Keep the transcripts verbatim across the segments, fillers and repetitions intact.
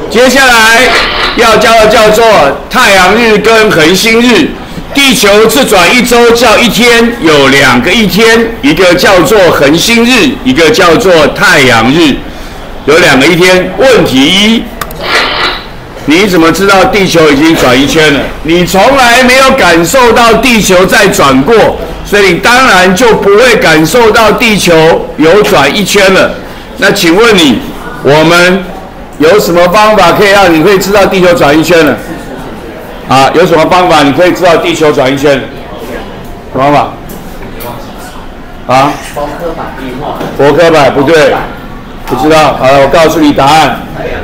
接下来要教的叫做太阳日跟恒星日。地球自转一周叫一天，有两个一天，一个叫做恒星日，一个叫做太阳日，有两个一天。问题一，你怎么知道地球已经转一圈了？你从来没有感受到地球在转过，所以你当然就不会感受到地球有转一圈了。那请问你，我们有什么方法可以让你会知道地球转一圈了？啊，有什么方法你可以知道地球转一圈？什么方法？啊？ 佛科版地画。 佛科版不对，不知道。好了，我告诉你答案。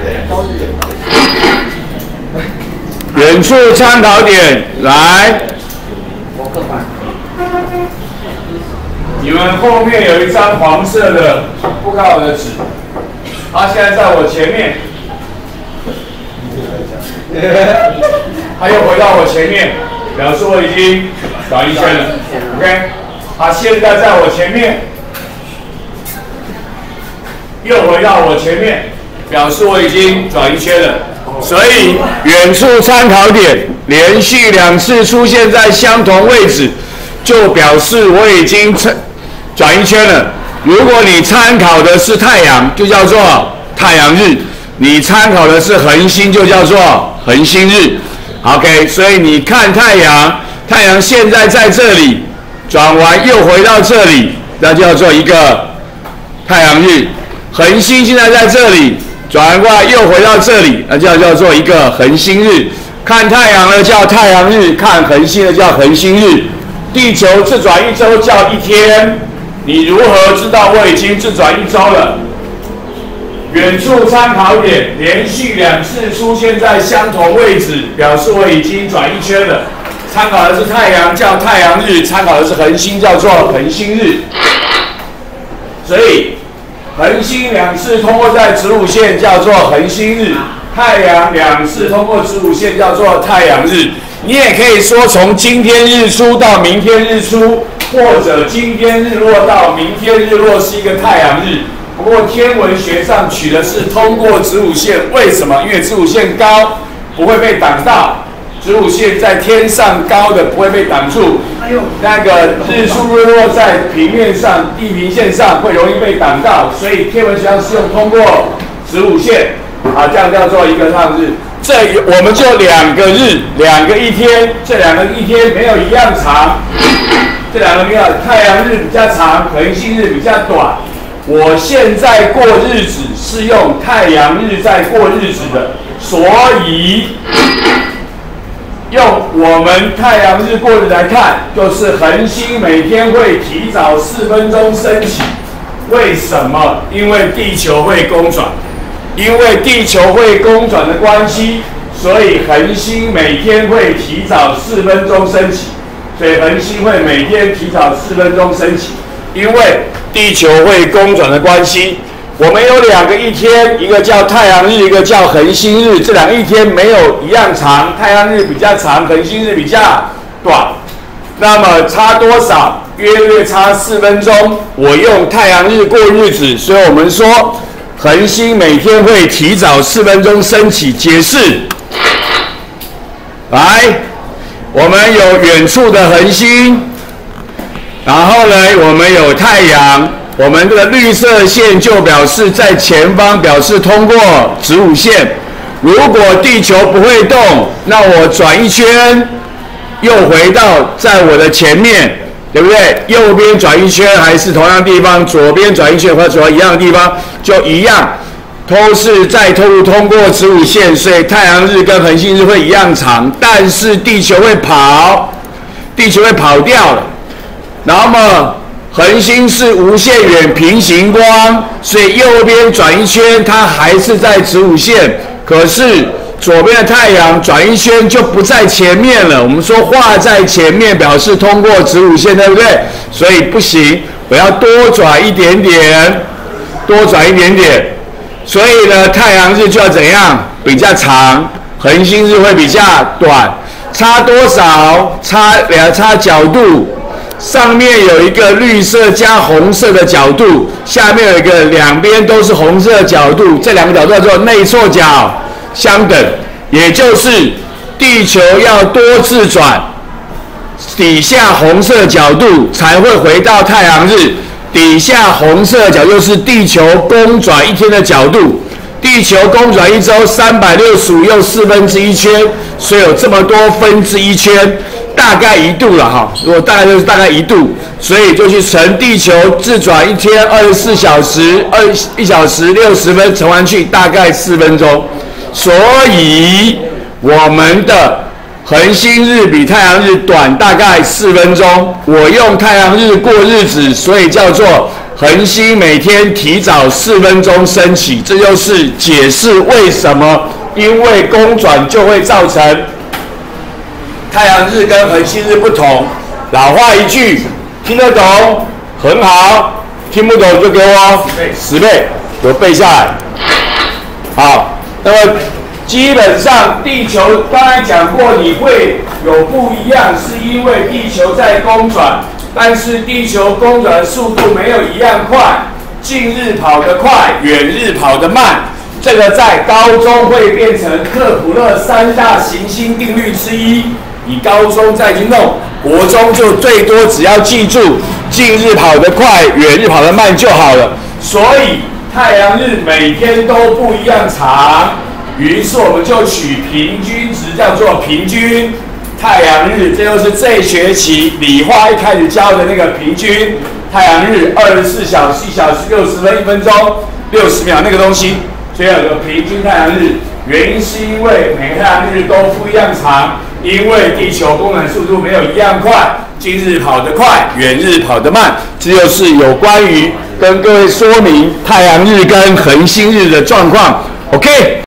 远处参考点来。 佛科版。 你们后面有一张黄色的布告的纸，它现在在我前面。他又回到我前面，表示我已经转一圈了。OK， 他现在在我前面，又回到我前面，表示我已经转一圈了。所以远处参考点连续两次出现在相同位置，就表示我已经转一圈了。如果你参考的是太阳，就叫做太阳日；你参考的是恒星，就叫做恒星日。OK， 所以你看太阳，太阳现在在这里，转完又回到这里，那叫做一个太阳日。恒星现在在这里，转过来又回到这里，那叫叫做一个恒星日。看太阳的叫太阳日，看恒星的叫恒星日。地球自转一周叫一天，你如何知道我已经自转一周了？远处参考点连续两次出现在相同位置，表示我已经转一圈了。参考的是太阳，叫太阳日；参考的是恒星，叫做恒星日。所以，恒星两次通过在子午线，叫做恒星日；太阳两次通过子午线，叫做太阳日。你也可以说，从今天日出到明天日出，或者今天日落到明天日落是一个太阳日。不过天文学上取的是通过子午线，为什么？因为子午线高，不会被挡到。子午线在天上高的不会被挡住。那个日出日落在平面上、地平线上会容易被挡到，所以天文学上是用通过子午线，啊，这样叫做一个太阳日。这我们就两个日，两个一天，这两个一天没有一样长，这两个没有，太阳日比较长，恒星日比较短。我现在过日子是用太阳日在过日子的，所以用我们太阳日过日子来看，就是恒星每天会提早四分钟升起。为什么？因为地球会公转，因为地球会公转的关系，所以恒星每天会提早四分钟升起。所以恒星会每天提早四分钟升起。因为地球会公转的关系，我们有两个一天，一个叫太阳日，一个叫恒星日。这两个一天没有一样长，太阳日比较长，恒星日比较短。那么差多少？约略差四分钟。我用太阳日过日子，所以我们说恒星每天会提早四分钟升起。解释，来，我们有远处的恒星。然后呢，我们有太阳，我们这个绿色线就表示在前方，表示通过子午线。如果地球不会动，那我转一圈，又回到在我的前面，对不对？右边转一圈还是同样地方，左边转一圈和左一样的地方就一样，都是在通通过子午线，所以太阳日跟恒星日会一样长，但是地球会跑，地球会跑掉了。那么恒星是无限远平行光，所以右边转一圈，它还是在子午线。可是左边的太阳转一圈就不在前面了。我们说画在前面表示通过子午线，对不对？所以不行，我要多转一点点，多转一点点。所以呢，太阳日就要怎样？比较长，恒星日会比较短。差多少？差两差角度。上面有一个绿色加红色的角度，下面有一个两边都是红色的角度，这两个角度叫做内错角。 相等，也就是地球要多自转，底下红色角度才会回到太阳日。底下红色角度是地球公转一天的角度。地球公转一周三百六十五又四分之一圈，所以有这么多分之一圈，大概一度了哈。如果大概就是大概一度，所以就去乘地球自转一天二十四小时，二一小时六十分乘完去大概四分钟。所以我们的恒星日比太阳日短大概四分钟。我用太阳日过日子，所以叫做恒星每天提早四分钟升起，这就是解释为什么因为公转就会造成太阳日跟恒星日不同。老话一句，听得懂很好，听不懂就给我十倍，给我背下来。好，那么基本上地球刚才讲过，你会有不一样，是因为地球在公转。但是地球公转的速度没有一样快，近日跑得快，远日跑得慢。这个在高中会变成克卜勒三大行星定律之一。你高中再去弄，国中就最多只要记住近日跑得快，远日跑得慢就好了。所以太阳日每天都不一样长，于是我们就取平均值，叫做平均太阳日，这就是这学期理化一开始教的那个平均太阳日，二十四小时，一小时六十分，一分钟六十秒那个东西，所以有个平均太阳日。原因是因为每个太阳日都不一样长，因为地球公转速度没有一样快，近日跑得快，远日跑得慢。这就是有关于跟各位说明太阳日跟恒星日的状况。OK。